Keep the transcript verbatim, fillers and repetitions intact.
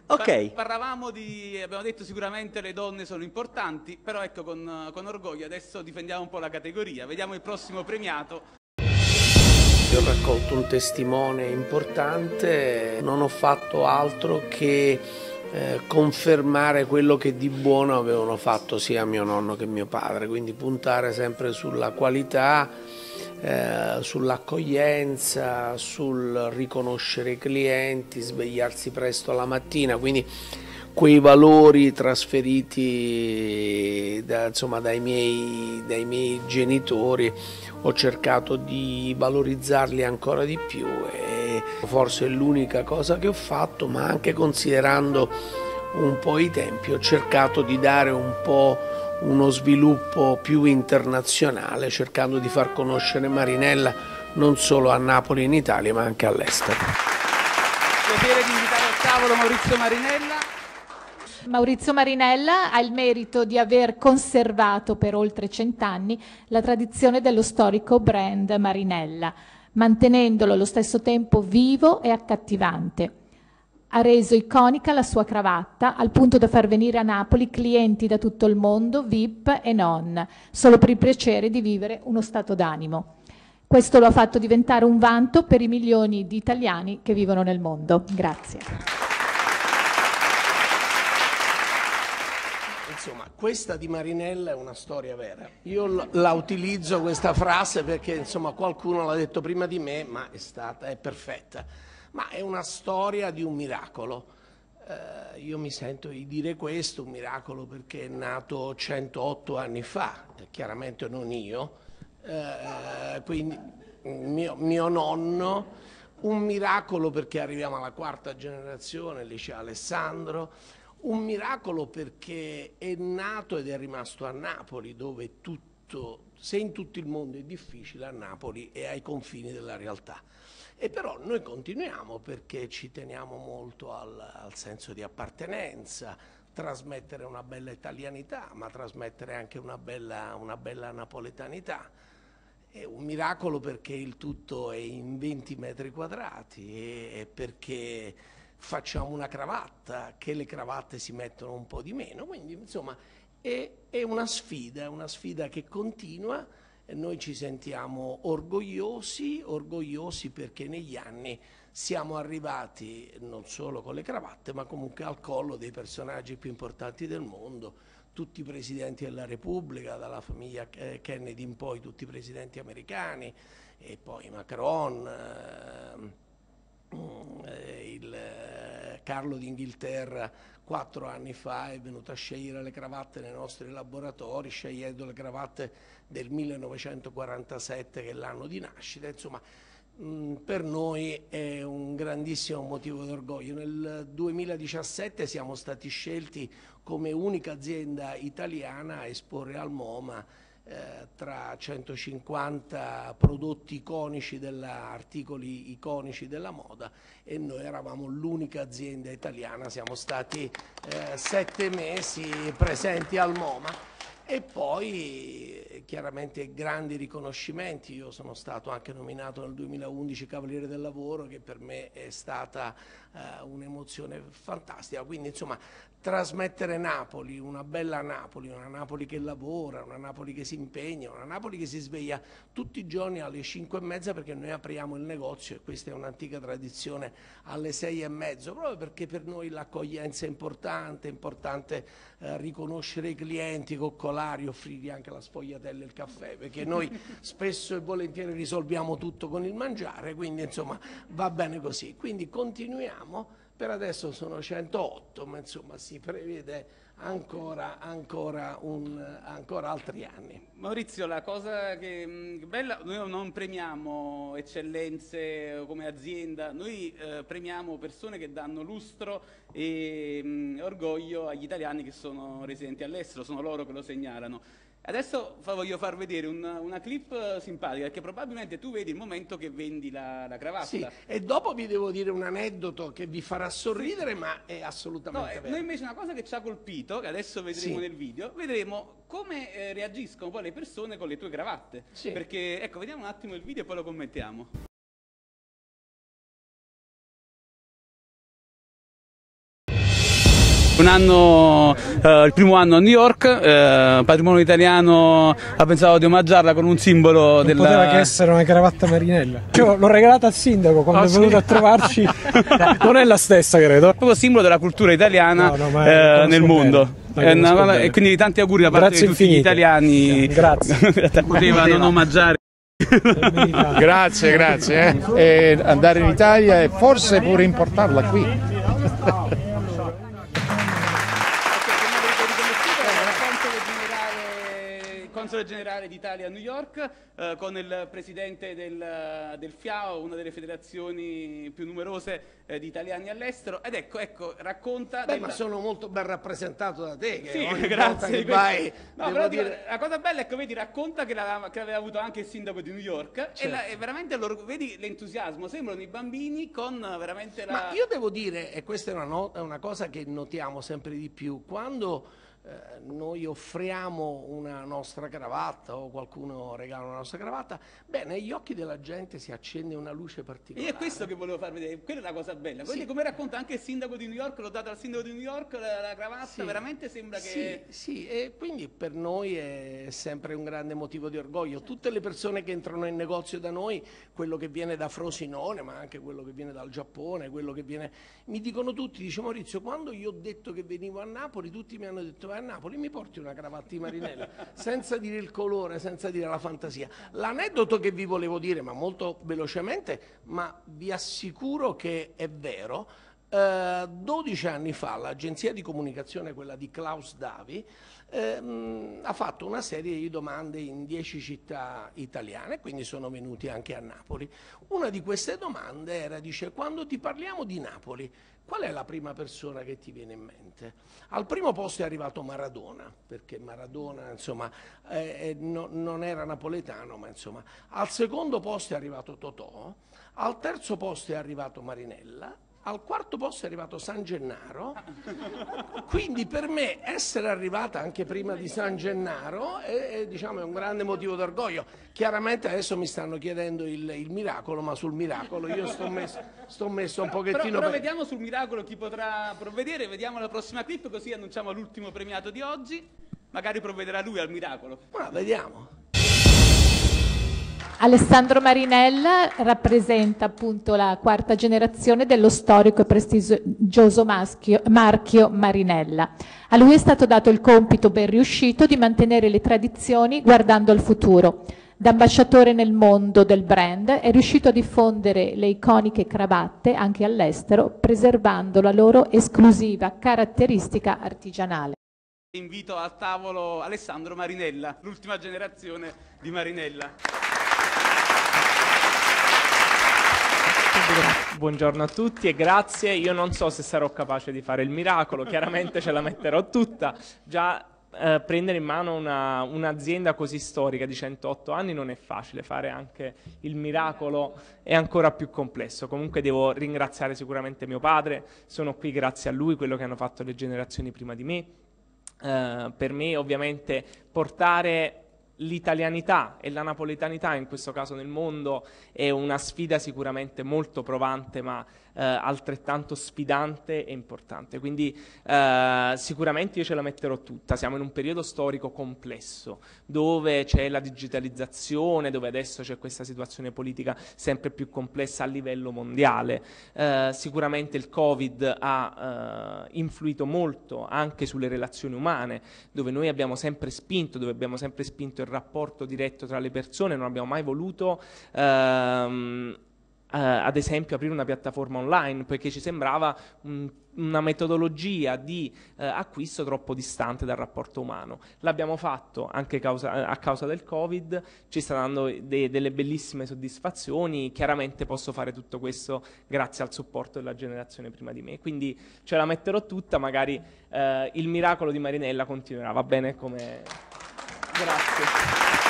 Ok. Parlavamo di, abbiamo detto sicuramente le donne sono importanti, però ecco con, con orgoglio adesso difendiamo un po' la categoria, vediamo il prossimo premiato. Io ho raccolto un testimone importante, non ho fatto altro che eh, confermare quello che di buono avevano fatto sia mio nonno che mio padre, quindi puntare sempre sulla qualità, eh, sull'accoglienza, sul riconoscere i clienti, svegliarsi presto la mattina, quindi quei valori trasferiti da, insomma, dai miei, dai miei genitori ho cercato di valorizzarli ancora di più e forse è l'unica cosa che ho fatto, ma anche considerando un po' i tempi ho cercato di dare un po' uno sviluppo più internazionale, cercando di far conoscere Marinella non solo a Napoli in Italia ma anche all'estero. Piacere di invitare al tavolo Maurizio Marinella. Maurizio Marinella ha il merito di aver conservato per oltre cent'anni la tradizione dello storico brand Marinella, mantenendolo allo stesso tempo vivo e accattivante. Ha reso iconica la sua cravatta al punto da far venire a Napoli clienti da tutto il mondo, V I P e non, solo per il piacere di vivere uno stato d'animo. Questo lo ha fatto diventare un vanto per i milioni di italiani che vivono nel mondo. Grazie. Insomma, questa di Marinella è una storia vera. Io la utilizzo questa frase perché insomma qualcuno l'ha detto prima di me, ma è stata, è perfetta. Ma è una storia di un miracolo. Eh, io mi sento di dire questo, un miracolo perché è nato centootto anni fa, chiaramente non io, eh, quindi mio, mio nonno, un miracolo perché arriviamo alla quarta generazione, Liceo Alessandro. Un miracolo perché è nato ed è rimasto a Napoli, dove tutto, se in tutto il mondo è difficile, a Napoli è ai confini della realtà. E però noi continuiamo perché ci teniamo molto al, al senso di appartenenza, trasmettere una bella italianità, ma trasmettere anche una bella, una bella napoletanità. È un miracolo perché il tutto è in venti metri quadrati e, e perché facciamo una cravatta, che le cravatte si mettono un po' di meno, quindi insomma è, è una sfida, è una sfida che continua e noi ci sentiamo orgogliosi, orgogliosi perché negli anni siamo arrivati non solo con le cravatte ma comunque al collo dei personaggi più importanti del mondo, tutti i presidenti della Repubblica, dalla famiglia Kennedy in poi tutti i presidenti americani e poi Macron, eh, il Carlo d'Inghilterra quattro anni fa è venuto a scegliere le cravatte nei nostri laboratori, scegliendo le cravatte del millenovecentoquarantasette che è l'anno di nascita, insomma mh, per noi è un grandissimo motivo d'orgoglio. Nel duemiladiciassette siamo stati scelti come unica azienda italiana a esporre al MoMA Eh, tra centocinquanta prodotti iconici, della, articoli iconici della moda e noi eravamo l'unica azienda italiana, siamo stati eh, sette mesi presenti al MoMA e poi eh, chiaramente grandi riconoscimenti. Io sono stato anche nominato nel duemilaundici Cavaliere del Lavoro, che per me è stata eh, un'emozione fantastica, quindi insomma trasmettere Napoli, una bella Napoli, una Napoli che lavora, una Napoli che si impegna, una Napoli che si sveglia tutti i giorni alle cinque e mezza perché noi apriamo il negozio e questa è un'antica tradizione alle sei e mezzo, proprio perché per noi l'accoglienza è importante, è importante eh, riconoscere i clienti, coccolari, offrirgli anche la sfogliatella e il caffè, perché noi spesso e volentieri risolviamo tutto con il mangiare, quindi insomma va bene così, quindi continuiamo. Per adesso sono centootto, ma insomma si prevede ancora, ancora, un, ancora altri anni. Maurizio, la cosa che è bella, noi non premiamo eccellenze come azienda, noi eh, premiamo persone che danno lustro e mh, orgoglio agli italiani che sono residenti all'estero, sono loro che lo segnalano. Adesso voglio far vedere una, una clip simpatica, perché probabilmente tu vedi il momento che vendi la, la cravatta. Sì, e dopo vi devo dire un aneddoto che vi farà sorridere, sì, ma è assolutamente no, vero. Noi invece una cosa che ci ha colpito, che adesso vedremo sì. nel video, vedremo come eh, reagiscono poi le persone con le tue cravatte. Sì. Perché, ecco, vediamo un attimo il video e poi lo commentiamo. Un anno, eh, il primo anno a New York, eh, Patrimonio Italiano ha pensato di omaggiarla con un simbolo non della... poteva che essere una cravatta Marinella. Cioè, l'ho regalata al sindaco quando Oh, è venuto sì? a trovarci. Non è la stessa, credo. Proprio simbolo della cultura italiana No, no, ma è- eh, nel mondo. bene, È una cosa- bene. e quindi tanti auguri da parte Grazie di tutti gli infinite. italiani. Grazie. Poteva non omaggiare. Grazie, grazie. Eh. E andare in Italia e forse pure importarla qui. Console generale d'Italia a New York, eh, con il presidente del, del F I A O, una delle federazioni più numerose eh, di italiani all'estero. Ed ecco, ecco, racconta... Beh, della... ma sono molto ben rappresentato da te, che Sì, ogni grazie. volta che di questo. vai, No, devo però dico, dire... la cosa bella è che vedi, racconta che, l'aveva- che aveva avuto anche il sindaco di New York, Certo. e, la- e veramente loro, vedi l'entusiasmo, sembrano i bambini con veramente la... Ma io devo dire, e questa è una, no- è una cosa che notiamo sempre di più, quando eh, noi offriamo una nostra cravatta o qualcuno regala una nostra cravatta, beh, negli occhi della gente si accende una luce E particolare. è questo che volevo far vedere, quella è la cosa bella. Sì. Vedi come racconta anche il sindaco di New York, l'ho data al sindaco di New York, la, la cravatta, Sì. veramente sembra che... Sì, sì, e quindi per noi è sempre un grande motivo di orgoglio. Tutte le persone che entrano in negozio da noi, quello che viene da Frosinone, ma anche quello che viene dal Giappone, quello che viene... Mi dicono tutti, dice Maurizio, quando io ho detto che venivo a Napoli, tutti mi hanno detto vai a Napoli, mi porti una cravatta di Marinella, senza dire il colore, senza dire la fantasia. L'aneddoto che vi volevo dire, ma molto velocemente, ma vi assicuro che è vero. Eh, dodici anni fa l'agenzia di comunicazione, quella di Klaus Davi, ehm, ha fatto una serie di domande in dieci città italiane, quindi sono venuti anche a Napoli. Una di queste domande era, dice, quando ti parliamo di Napoli, qual è la prima persona che ti viene in mente? Al primo posto è arrivato Maradona, perché Maradona insomma, eh, no, non era napoletano, ma insomma. Al secondo posto è arrivato Totò, al terzo posto è arrivato Marinella, al quarto posto è arrivato San Gennaro, quindi per me essere arrivata anche prima di San Gennaro è, è, diciamo, è un grande motivo d'orgoglio. Chiaramente adesso mi stanno chiedendo il, il miracolo, ma sul miracolo io sto messo, sto messo un Però, pochettino... però per... vediamo sul miracolo chi potrà provvedere, vediamo la prossima clip, così annunciamo l'ultimo premiato di oggi. Magari provvederà lui al miracolo. Ma vediamo. Alessandro Marinella rappresenta appunto la quarta generazione dello storico e prestigioso maschio, marchio Marinella. A lui è stato dato il compito ben riuscito di mantenere le tradizioni guardando al futuro. Da ambasciatore nel mondo del brand è riuscito a diffondere le iconiche cravatte anche all'estero, preservando la loro esclusiva caratteristica artigianale. Invito al tavolo Alessandro Marinella, l'ultima generazione di Marinella. Buongiorno a tutti e grazie. Io non so se sarò capace di fare il miracolo, chiaramente ce la metterò tutta. Già eh, prendere in mano una, un'azienda così storica di centootto anni non è facile, fare anche il miracolo è ancora più complesso. Comunque devo ringraziare sicuramente mio padre, sono qui grazie a lui, quello che hanno fatto le generazioni prima di me. Eh, per me ovviamente portare l'italianità e la napoletanità in questo caso nel mondo è una sfida sicuramente molto provante, ma eh, altrettanto sfidante e importante. Quindi eh, sicuramente io ce la metterò tutta. Siamo in un periodo storico complesso dove c'è la digitalizzazione, dove adesso c'è questa situazione politica sempre più complessa a livello mondiale. Eh, sicuramente il Covid ha eh, influito molto anche sulle relazioni umane, dove noi abbiamo sempre spinto, dove abbiamo sempre spinto il rapporto diretto tra le persone, non abbiamo mai voluto ehm, eh, ad esempio aprire una piattaforma online, perché ci sembrava un, una metodologia di eh, acquisto troppo distante dal rapporto umano. L'abbiamo fatto anche causa, a causa del Covid, ci sta dando de, delle bellissime soddisfazioni. Chiaramente posso fare tutto questo grazie al supporto della generazione prima di me, quindi ce la metterò tutta. Magari eh, il miracolo di Marinella continuerà, va bene come... Grazie.